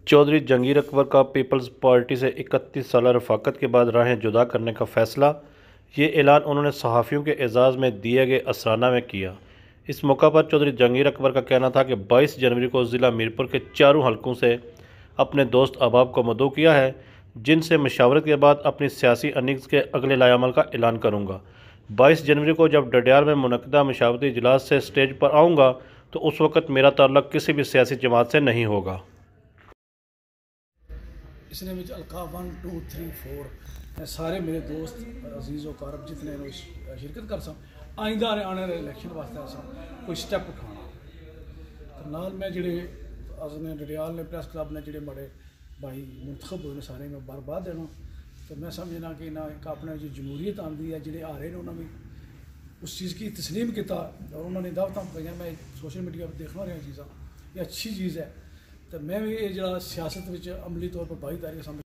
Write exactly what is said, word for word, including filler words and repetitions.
चौधरी जहांगीर अकबर का peoples party से इकतीस साल रफ़ाकत के बाद राहें जुदा करने का फ़ैसला। ये ऐलान उन्होंने सहाफ़ियों के एजाज़ में दिए गए असराना में किया। इस मौका पर चौधरी जहांगीर अकबर का कहना था कि बाईस जनवरी को ज़िला मीरपुर के चारों हलकों से अपने दोस्त अहबाब को मदऊ किया है, जिनसे मशावरत के बाद अपनी सियासी अनीस के अगले लाएअमल का ऐलान करूँगा। बाईस जनवरी को जब डडियाल में मुनक़दा मशावरती इजलास से स्टेज पर आऊँगा तो उस वक़्त मेरा ताल्लुक़ किसी भी सियासी जमात से नहीं होगा। इसने में Alka one two three four सारे मेरे दोस्त अजीज़ व कारब जितने शिरकत कर सन आइंदा आने आने इलैक्शन वास्ते अस कोई स्टैप उठाना तो नाल मैं जेडे असें डडियाल ने प्रैस क्लब ने जेडे बड़े भाई मुंतखब हुए सारे में बर्बाद देना तो मैं समझना कि ना एक अपने जो जमहूरीत आती है जेडे हारे ने उन्होंने उस चीज़ की तस्लीम किया और उन्होंने दावत पाई। मैं सोशल मीडिया पर देखना रहा चीज़ा ये अच्छी चीज़ है तो मैं भी ये जो सियासत में अमली तौर पर भाईदारी समझ